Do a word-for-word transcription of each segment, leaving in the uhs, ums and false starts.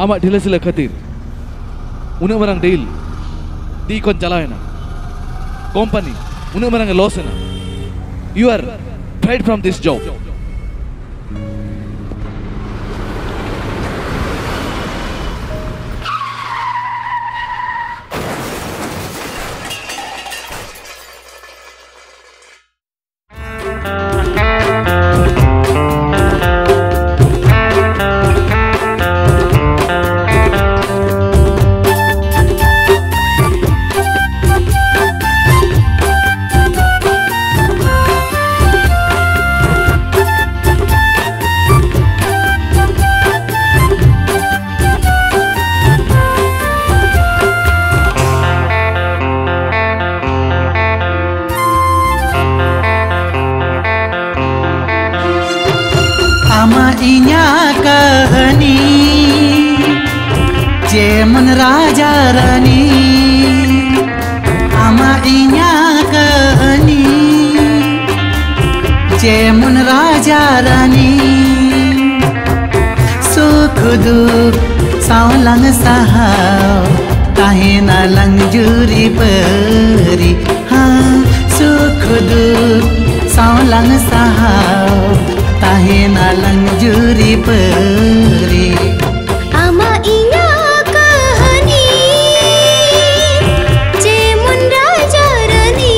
amak dilasila khatir una marang deal di kon chalaena company una marang loss na you are fired from this job. जेमन राजा रानी आमा इnya कहनी जेमन राजा रानी सुख दुख सावlang sahaw tahe na langjuri peri ha sukh dukh sawalang sahaw tahe na langjuri peri ama inya kahani jemun raja rani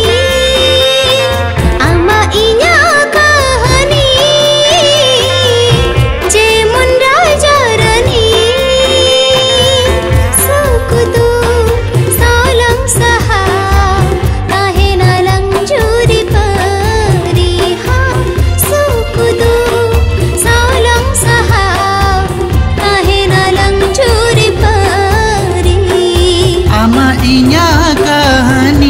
ama inya kahani jemun raja rani sukh dukh sawalang sahaw tahe na langjuri peri ha sukh dukh sawalang sahaw tahe na langjuri peri ama inya kahani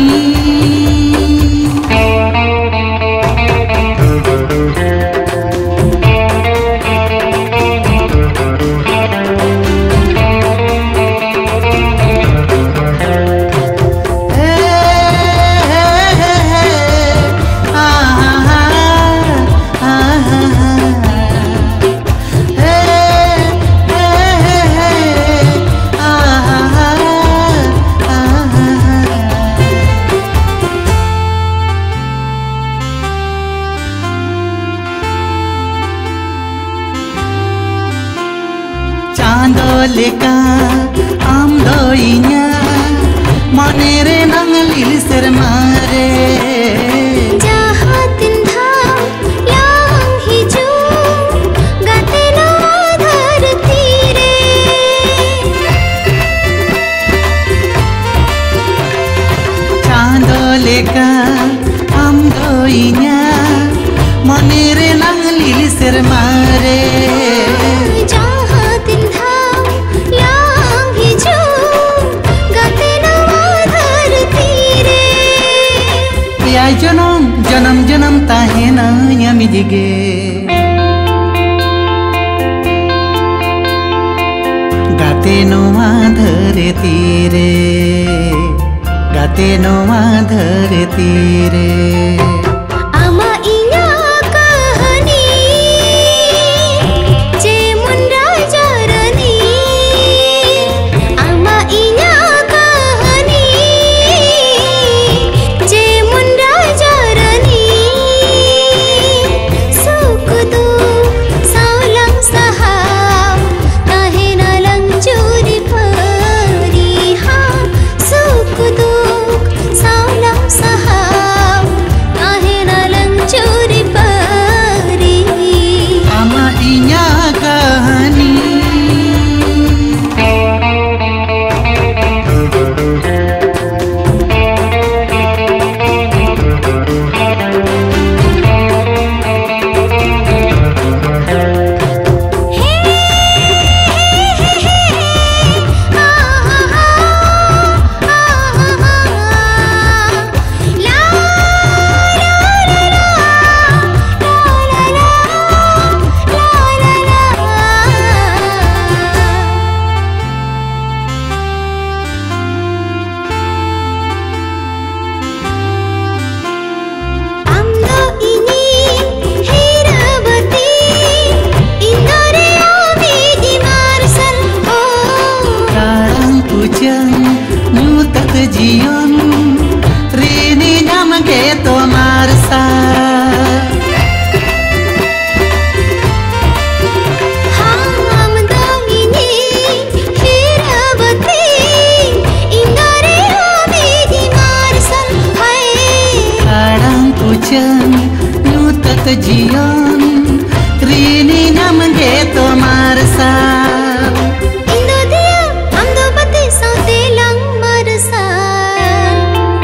Chando लेका आम दो इnya मने रे नंगलिल सरमारे jaha tin dhaw yang hiju gate na dharti re Chando लेका आम दो इnya मने रे नंगलिल सरमारे jaha tin dhaw yang hiju gate na dharti re या जनम जनम जनम ताहे ना यमिदिगे गाते नोवा धरती रे गाते नोवा धरती रे ama inya kahani jemun raja rani ama inya kahani jemun raja rani sukh dukh sawalang sahaw tahe na langjuri peri ha sukh dukh sawalang sahaw tahe जीवन rini nyam ke tomar sa हम दामिनी हीरावती इंगारे आवेगी मारसल हाय kadang pujan nutat जीवन rini nyam ke tomar sa इंदो दिया हम दो बत्ती saute lung मरसल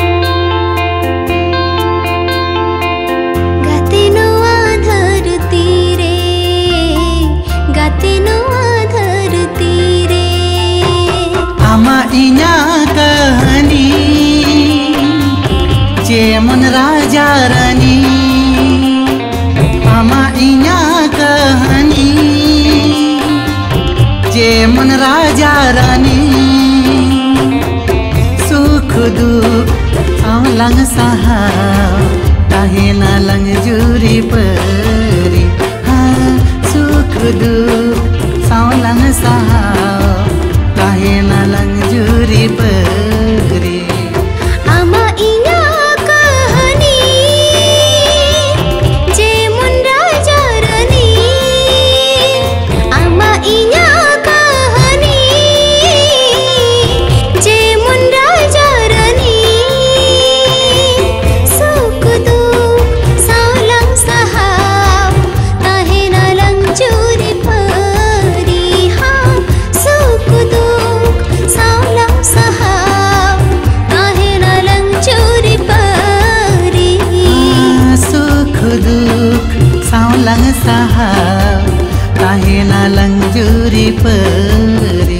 गाते नो आधर तीरे गाते नो आधर तीरे ama inya kahani जेमन Raja Rani ama inya kahani जेमन राजा रानी सुख दुख औलंग सहा काहे ना लंग जुरी परी हाँ सुख दुख औलंग सहा काहे ना लंग जुरी परी आमा इना कहानी जेमुन राजा रानी आमा इना कहानी जेमुन राजा रानी सुख दुख सावलंग सहाव काहे ना लंग चूरी परी हाँ सुख दुख सावलंग सहाव काहे ना लंग चूरी परी सुख दुख सावलंग सहा काहे ना लंग जुरी परी